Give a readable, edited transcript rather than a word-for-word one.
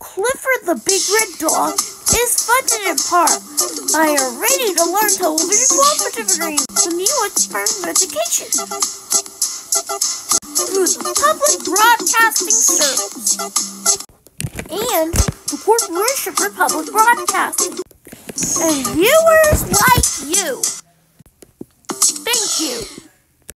Clifford the Big Red Dog is funded in part by a Ready to Learn television cooperative agreement from the U.S. Department of Education through the Public Broadcasting Service and the Corporation for Public Broadcasting and viewers like you. Thank you.